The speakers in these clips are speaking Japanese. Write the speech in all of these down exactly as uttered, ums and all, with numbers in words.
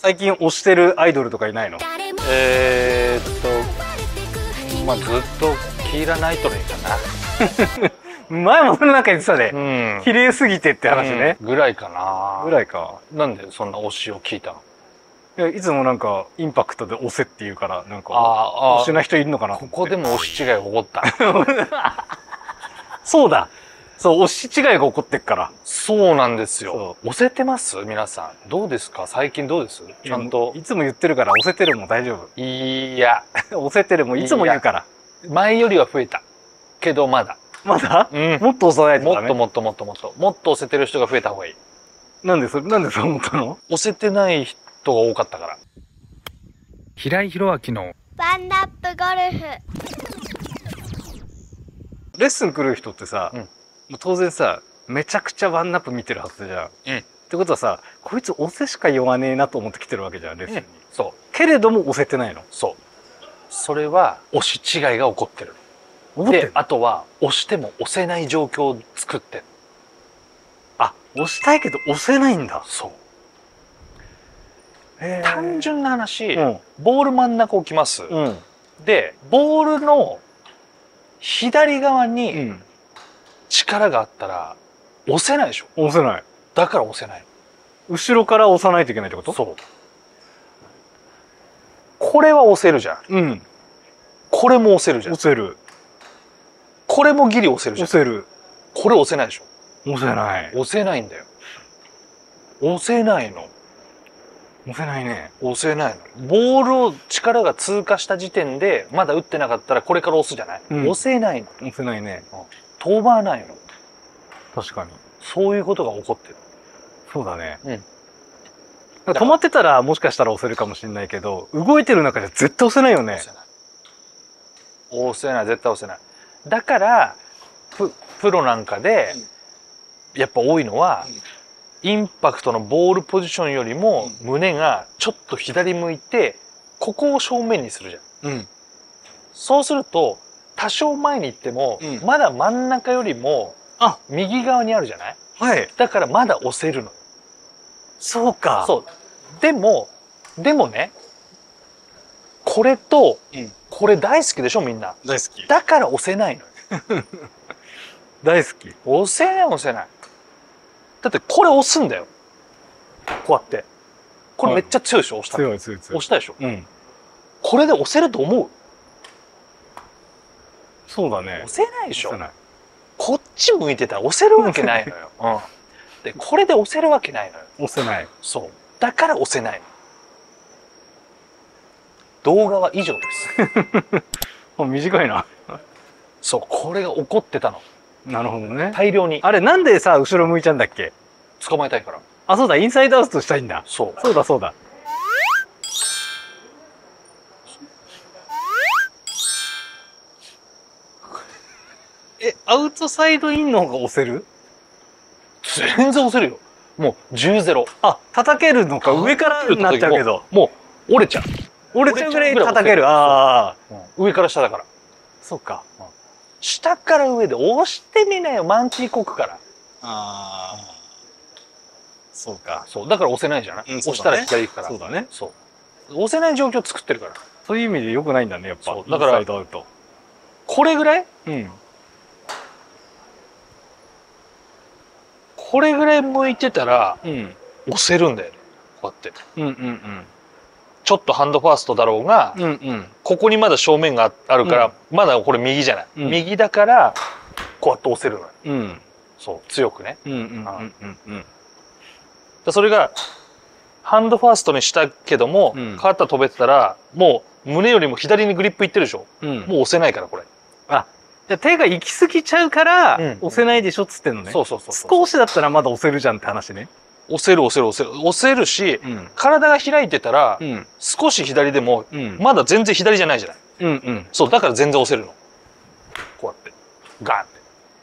最近推してるアイドルとかいないの？ えーっとまあずっとキーラ・ナイトレイかな。 前もその中言ってたね。 うん綺麗すぎてって話ね。 うんぐらいかな。 ぐらいか。 なんでそんな推しを聞いたの？ いや、いつもなんかインパクトで押せって言うからなんかあ推しな人いるのかな。 ここでも推し違いが起こった。 そうだ。そう、推し違いが起こってっから。 そうなんですよ。 そ押せてます皆さん。どうですか最近どうですちゃんと。 いつも言ってるから押せてるも大丈夫。 いや、 押せてるもいつも言うから。 前よりは増えた。けどまだ。 まだ、 うん、 もっと押さないとダメ。 もっともっともっともっと。もっと押せてる人が増えた方がいい。 なんでそれ、なんでそう思ったの？ 押せてない人が多かったから。平井宏明のワンナップゴルフ。 レッスン来る人ってさ、 うん、 もう当然さ、めちゃくちゃワンナップ見てるはずじゃん。 うん。 ってことはさ、こいつ押せしか言わねえなと思って来てるわけじゃん、レッスンに。 うん、そう。 けれども押せてないの。 そう。それは押し違いが起こってる。で、あとは押しても押せない状況を作ってる。 あ、押したいけど押せないんだ。 そう。 へー単純な話、 うんボール真ん中置きます。 うん。 で、ボールの左側うにん。 力があったら押せないでしょ。 押せない。 だから押せない後ろから押さないといけないってこと？ の。そう。これは押せるじゃん。 う。ん。 これも押せるじゃん。 押せる。 これもギリ押せるじゃん。 押せる。 これ押せないでしょ。 押せない。 押せないんだよ。押せないの。 押せないね。 押せないの。ボールを力が通過した時点でまだ打ってなかったらこれから押すじゃない、 うん押せないの。 押せないね。 飛ばないの。 確かに。 そういうことが起こってる。 そうだね。 うん止まってたらもしかしたら押せるかもしれないけど、動いてる中で絶対押せないよね押。せない。押せない。絶対押せない。だからププロなんかでやっぱ多いのは、インパクトのボールポジションよりも胸がちょっと左向いてここを正面にするじゃん。 うん。 そうすると多少前に行っても、 うんまだ真ん中よりもあ、 右側にあるじゃない。 はい。 だからまだ押せるの。 そうか。 そう。でもでもね、これとうん。 これ大好きでしょみんな。 大好き。 だから押せないのよ。 大好き。 押せない押せない。だってこれ押すんだよ。こうやって。これめっちゃ強いでしょ押したら。 強い強い強い。 押したでしょ。 うん。 これで押せると思う？ そうだね。 押せないでしょ。 押せない。 こっち向いてたら押せるわけないのよ。うん。で、これで押せるわけないのよ。 押せない。 そう。だから押せないの。動画は以上です。 あ、短いな。 そう、これが起こってたの。 なるほどね。 大量にあれ、なんでさ、後ろ向いちゃうんだっけ？ 捕まえたいから。 あ、そうだ、インサイドアウトしたいんだ。 そう。 そうだそうだ。え、アウトサイドインの方が押せる？ 全然押せるよ。もうじゅうゼロ。 あ、叩けるのか。上からになっちゃうけど。 もう折れちゃう。 折れちゃうぐらい叩ける。ああ。 うん上から下だから。 そうか。 下から上で押してみなよ。マンチーコクから。 ああ。そうか。 そう。だから押せないじゃない、 うん押したら左行くから。 そうだね。 そう。押せない状況を作ってるから。 そういう意味で良くないんだね、やっぱ。 そうだからインサイドアウト。 これぐらいうん。 これぐらい向いてたらうん。 押せるんだよね。こうやって。 うんうんちょっとハンドファーストだろうが、 うん。うんうん。 ここにまだ正面があるから、まだこれ右じゃない。 うん右だから、こうやって押せるのよ。 うん。 そう。強くね。 うんうんうんうんうん。 だそれが、ハンドファーストにしたけども、 うんカーター飛べてたら、もう胸よりも左にグリップいってるでしょ。 うん。 もう押せないから、これ。 あ、じゃあ手が行き過ぎちゃうから、 うん押せないでしょっつってんのね。 そうそうそうそう。 少しだったらまだ押せるじゃんって話ね。 押せる押せる押せる。押せるし、 うん。 体が開いてたら、 うん。 少し左でも、 うん。 まだ全然左じゃないじゃない。 うんうん。 そう、だから全然押せるの。こうやって。ガーンって。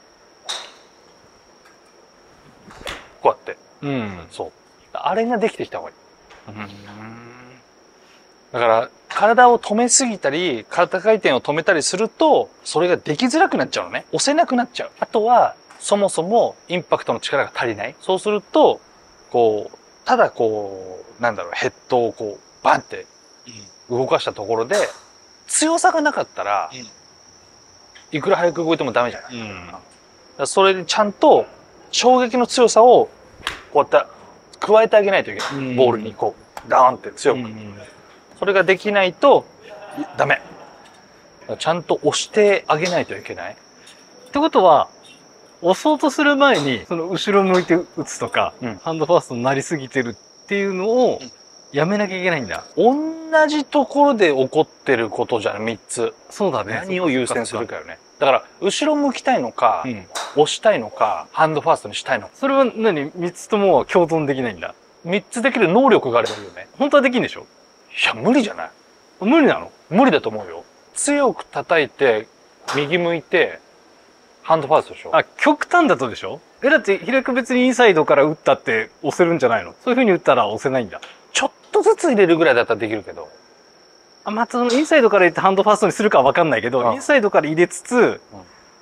こうやって。 うん。 そう。あれができてきた方がいい。 うん。 だから、体を止めすぎたり、肩回転を止めたりすると、それができづらくなっちゃうのね。押せなくなっちゃう。あとは、そもそもインパクトの力が足りない。そうすると、こう、 ただこうなんだろうヘッドをこうバンって動かしたところで強さがなかったら、うん、いくら早く動いてもダメじゃない、うん、だからそれにちゃんと衝撃の強さをこうやって加えてあげないといけない、うん、ボールにこうダーンって強く、うん、それができないとダメ。ちゃんと押してあげないといけない。 ってことは押そうとする前にその後ろ向いて打つとか、うん、ハンドファーストになりすぎてるっていうのをやめなきゃいけないんだ。 同じところで起こってることじゃんみっつ。 そうだね。 何を優先するかよね。だから後ろ向きたいのか、うん、押したいのかハンドファーストにしたいのか。 それは何みっつとも共存できないんだ。 みっつできる能力があればいいよね。 本当はできるんでしょ。 いや無理じゃない。 無理なの？ 無理だと思うよ。強く叩いて右向いてハンドファーストでしょ。 あ、極端だとでしょ。え、だって平く別にインサイドから打ったって押せるんじゃないの？そういう風に打ったら押せないんだ。 ちょっとずつ入れるぐらいだったらできるけど。 あ、またそのインサイドから入れてハンドファーストにするかは分かんないけど、インサイドから入れつつ、うん、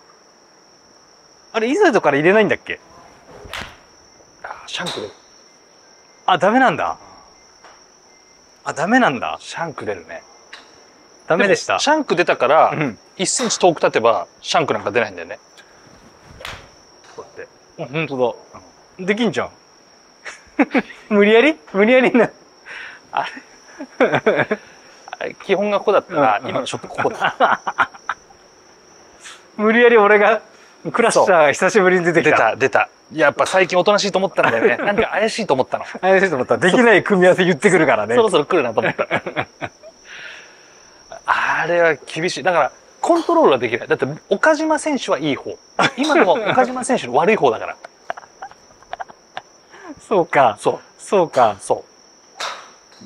あれインサイドから入れないんだっけ？ あ、シャンク出る。 あ、ダメなんだ。あ、ダメなんだ。 シャンク出るね。 ダメでした。 シャンク出たから、うん、いっセンチ遠く立てばシャンクなんか出ないんだよね。こうやって。 あ、本当だ。うん、できんじゃん。無理やり無理やりな。 あれあれ基本がここだったら、うん、今のショットここだ。 無理やり俺がクラッシャーが久しぶりに出てきた。 出た出た。やっぱ最近おとなしいと思ったんだよね。なんか怪しいと思ったの。 怪しいと思った。できない組み合わせ言ってくるからね。 そろそろ来るなと思った。あれは厳しい。だからコントロールはできない。だって岡島選手はいい方。今のは岡島選手の悪い方だから。 そうか。 そう。 そうか。 そう。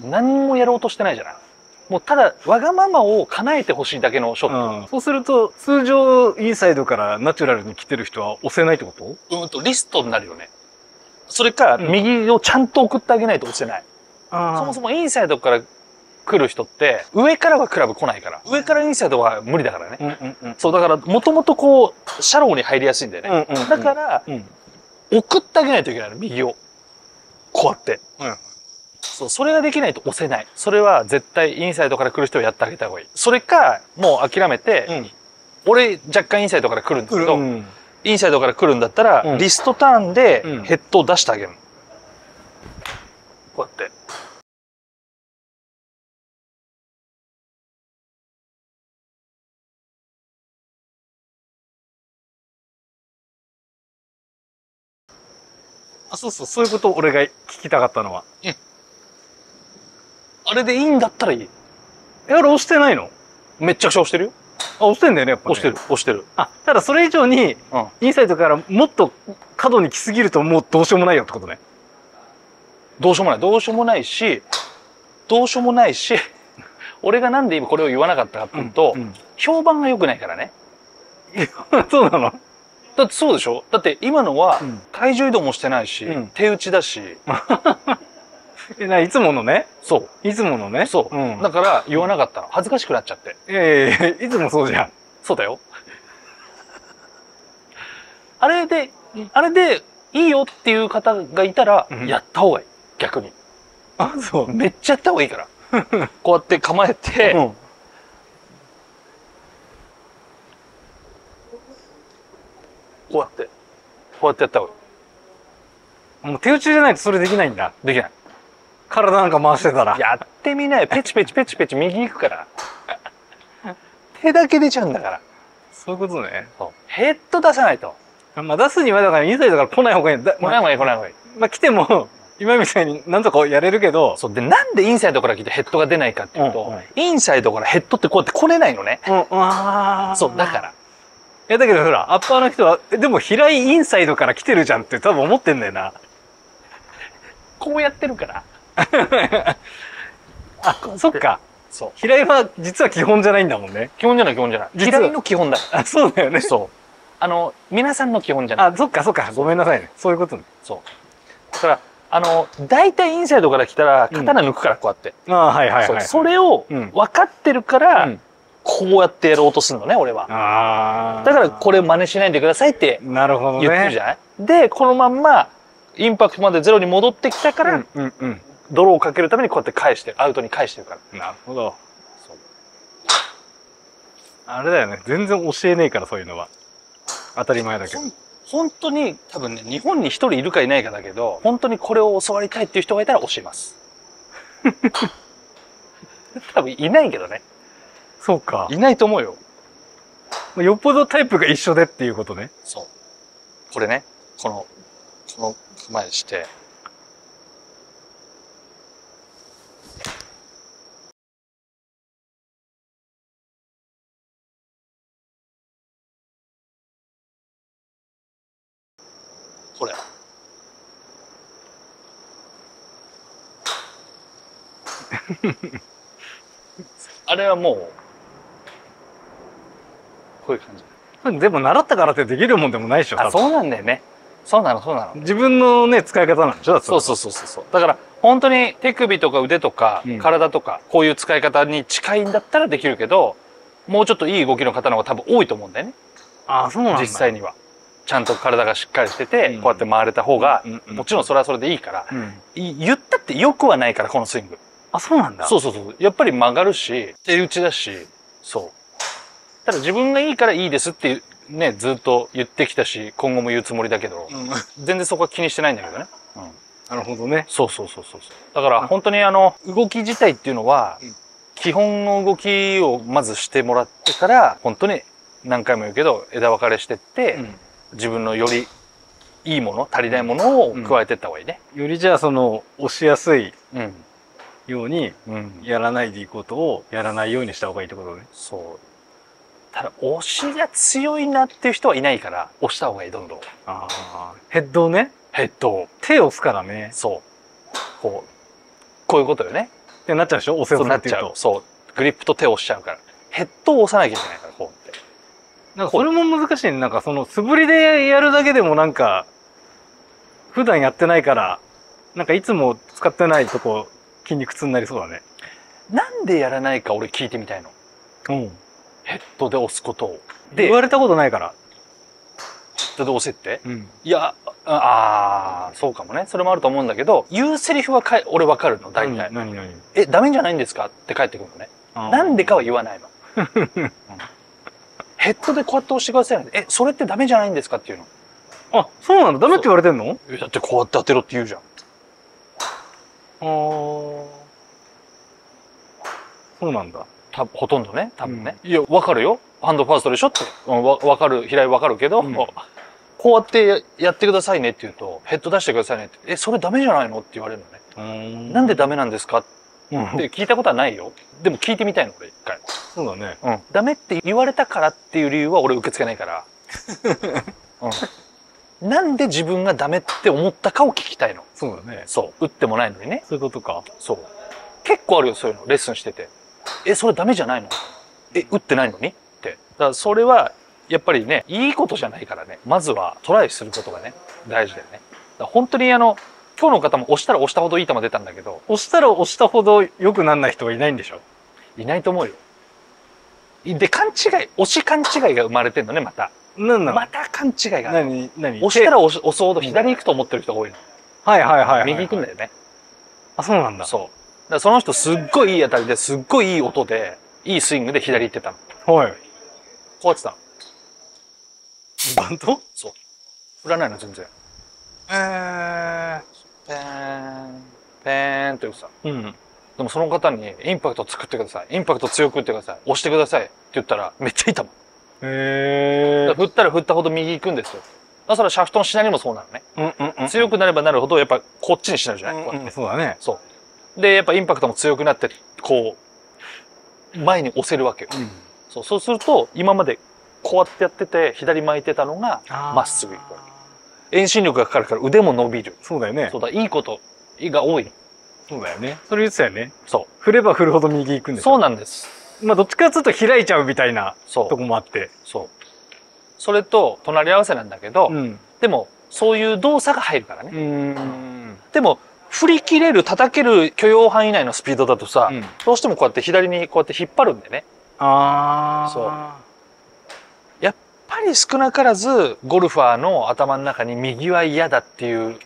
何もやろうとしてないじゃない。もうただわがままを叶えてほしいだけのショット、 うん、そうすると通常インサイドからナチュラルに来てる人は押せないってこと？ うんとリストになるよね。それか、うん、右をちゃんと送ってあげないと押せない。そもそもインサイドから来る人って上からはクラブ来ないから、上からインサイドは無理だからね。うんうんうん、そうだからもともとこうシャローに入りやすいんだよね。うんうんうん、だから、うん、送ってあげないといけないの、右をこうやって。うん、そう、それができないと押せない。それは絶対インサイドから来る人はやってあげた方がいい。それかもう諦めて、うん、俺若干インサイドから来るんですけど、うん、インサイドから来るんだったら、うん、リストターンでヘッドを出してあげるの、こうやって。 あ、そうそう、そういうことを俺が聞きたかったのは。うん。 あれでいいんだったらいい。 え、あれ押してないの？ めっちゃくちゃ押してるよ。 あ、押してんだよね、やっぱね。 押してる、押してる。 あ、ただそれ以上に、うん、インサイドからもっと角に来すぎるともうどうしようもないよってことね。 どうしようもない。どうしようもないし、どうしようもないし、俺がなんで今これを言わなかったかっていうと、うんうん、評判が良くないからね。 そうなの？ だってそうでしょ。だって今のは体重移動もしてないし、うん、手打ちだし。 え、な、いつものね。 そう。 いつものね。 そう。うん、だから言わなかったの。恥ずかしくなっちゃって。 いやいやいや、いつもそうじゃん。 そうだよ。あれで、あれでいいよっていう方がいたら、やった方がいい。逆に。 あ、そう。 めっちゃやった方がいいから。こうやって構えて、うん、こうやって、こうやってやった方がいい。 もう手打ちじゃないとそれできないんだ。 できない。 体なんか回してたら。 やってみない。ペチペチペチペチ右行くから。手だけ出ちゃうんだから。 そういうことね。 そう。ヘッド出さないと。 まあ出すにはだからインサイドから来ない方がいい。来ない方がいい、来ない方がいい。 まあ来ても、今みたいに何とかやれるけど。 そう。で、なんでインサイドから来てヘッドが出ないかっていうと、うんうん、インサイドからヘッドってこうやって来れないのね。うん、あそう、だから。 いやだけどほら、アッパーの人は、でも平井インサイドから来てるじゃんって多分思ってんだよな。 こうやってるから。 あ、そっか。そう。平井は実は基本じゃないんだもんね。 基本じゃない基本じゃない。平井の基本だ。 あ、そうだよね。 そう。あの、皆さんの基本じゃない。 あ、そっかそっか。ごめんなさいね。そういうことね。 そう。だから、あの、大体インサイドから来たら刀抜くからこうやって。 ああ、はいはいはい。 それを分かってるから、こうやってやろうとするのね、俺は。ああ。だからこれ真似しないでくださいって言ってるじゃない。で、このまんま、 インパクトまでゼロに戻ってきたから、 うんうんうん。 泥をかけるためにこうやって返してる、アウトに返してるから。 なるほど。 そうあれだよね。全然教えねえから、そういうのは。当たり前だけど。 本当に多分ね、日本に一人いるかいないかだけど、本当にこれを教わりたいっていう人がいたら教えます。多分いないけどね。 そうか。 いないと思うよ。 よっぽどタイプが一緒でっていうことね。 そう。これね、この、この前して、これ。あれはもう、こういう感じ。 でも習ったからってできるもんでもないでしょ。 あ、そうなんだよね。そうなの、そうなの。 自分のね、使い方なんでしょ。 そうそうそうそう。だから、本当に手首とか腕とか体とか、こういう使い方に近いんだったらできるけど、もうちょっといい動きの方の方が多分多いと思うんだよね。 ああ、そうなんだ。 実際には。ちゃんと体がしっかりしてて、こうやって回れた方が、もちろんそれはそれでいいから、言ったって良くはないから、このスイング。 あ、そうなんだ。 そうそうそう。やっぱり曲がるし、手打ちだし、そう。ただ自分がいいからいいですってね、ずっと言ってきたし、今後も言うつもりだけど、全然そこは気にしてないんだけどね。うん、 なるほどね。 そうそうそうそう。だから本当にあの、動き自体っていうのは、基本の動きをまずしてもらってから、本当に何回も言うけど、枝分かれしてって、うん、自分のよりいいもの、足りないものを加えていった方がいいね。 うん、よりじゃあその、押しやすいように、やらないでいくことをやらないようにした方がいいってことね。 そう。ただ、押しが強いなっていう人はいないから、押した方がいい、どんどん。 ああ。ヘッドをね。 ヘッドを。 手を押すからね。 そう。こう、こういうことよね。 ってなっちゃうでしょ、押せ押せって言うと。 そう。グリップと手を押しちゃうから。ヘッドを押さなきゃいけないから、こうって。 なんかそれも難しいね。なんかその素振りでやるだけでもなんか、普段やってないから、なんかいつも使ってないとこ筋肉痛になりそうだね。 なんでやらないか俺聞いてみたいの。 うん。 ヘッドで押すことを。 で、言われたことないから。 ヘッドで押せって、うん、いや、ああ、そうかもね。それもあると思うんだけど、言うセリフはかい俺わかるの、大体。 何何え、ダメじゃないんですかって返ってくるのね。なんでかは言わないの。うん、ヘッドでこうやって押してくださいね。え、それってダメじゃないんですかっていうの。 あ、そうなんだ。ダメって言われてんの？ だってこうやって当てろって言うじゃん。ああ。そうなんだ。 たほとんどね、多分ね。うん、いや、わかるよ。ハンドファーストでしょって。わ、わかる、平井わかるけど、うん、こうやってやってくださいねって言うと、ヘッド出してくださいねって、え、それダメじゃないのって言われるのね。なんでダメなんですかって聞いたことはないよ。でも聞いてみたいの、俺、一回。 そうだね。 うん。ダメって言われたからっていう理由は俺受け付けないから。うん。なんで自分がダメって思ったかを聞きたいの。 そうだね。 そう。打ってもないのにね。 そういうことか。 そう。結構あるよ、そういうの。レッスンしてて。え、それダメじゃないの？え、打ってないのにって。だからそれは、やっぱりね、いいことじゃないからね。まずはトライすることがね、大事だよね。だから本当にあの、今日の方も押したら押したほどいい球出たんだけど。 押したら押したほど良くならない人はいないんでしょ？ いないと思うよ。で、勘違い、押し勘違いが生まれてんのね、また。 なんなの？ また勘違いがある。 何何？ 押したら押すほど左に行くと思ってる人が多いの。 はいはいはいはい。 右行くんだよね。 あ、そうなんだ。 そう。だからその人すっごいいい当たりですっごいいい音で、いいスイングで左行ってたの。 はい。 こうやってたの。 バント？ そう。振らないの、全然。 へー。 ペーン、ペーンって言ってた。 うん。 でもその方に、インパクト作ってください。インパクト強く打ってください。押してください。って言ったら、めっちゃいい球。 へー。 振ったら振ったほど右行くんですよ。だからそれはシャフトのしなりもそうなのね。 うんうんうん。 強くなればなるほど、やっぱこっちにしなるじゃない、こうやって。 そうだね。 そう。で、やっぱインパクトも強くなって、こう、前に押せるわけよ。うん、そう、そうすると、今までこうやってやってて、左巻いてたのが、まっすぐ行くわけ。遠心力がかかるから腕も伸びる。 そうだよね。 そうだ、いいことが多いの。 そうだよね。それ言ってたよね。 そう。 振れば振るほど右行くんですよ。 そうなんです。 まあ、どっちかというと開いちゃうみたいなとこもあって。 そう。それと隣り合わせなんだけど、うん、でも、そういう動作が入るからね。うんでも、振り切れる、叩ける許容範囲内のスピードだとさ、うん、どうしてもこうやって左にこうやって引っ張るんでね。ああ。そう。やっぱり少なからず、ゴルファーの頭の中に右は嫌だっていう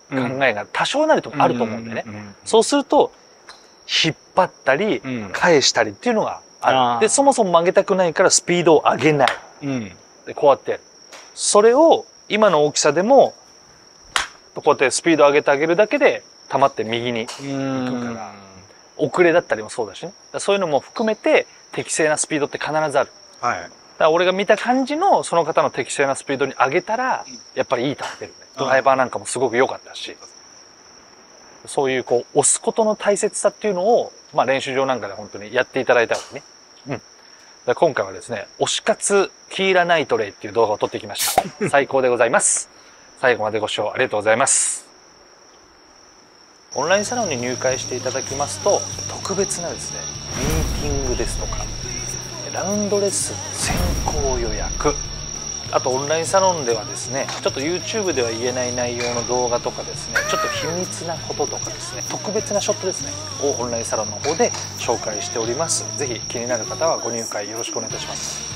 考えが多少なりともあると思うんでね、 うんうんうん、 そうすると引っ張ったりうん返したりっていうのがある、 あーでそもそも曲げたくないからスピードを上げない、 うん、 でこうやってそれを今の大きさでもこうやってスピード上げてあげるだけで溜まって右に行くから遅れだったりもそうだしね、そういうのも含めて適正なスピードって必ずある。 はい、 だから俺が見た感じのその方の適正なスピードに上げたらやっぱりいい球出るね。ドライバーなんかもすごく良かったし、そういうこう押すことの大切さっていうのを、まあ、練習場なんかで本当にやっていただいたわけね。うん。で今回はですね、推し活キーラナイトレイっていう動画を撮ってきました。最高でございます。最後までご視聴ありがとうございます。オンラインサロンに入会していただきますと特別なですね、ミーティングですとかラウンドレッスン先行予約、あとオンラインサロンではですね、ちょっと YouTube では言えない内容の動画とかですね、ちょっと秘密なこととかですね、特別なショットですねをオンラインサロンの方で紹介しております。ぜひ気になる方はご入会よろしくお願いいたします。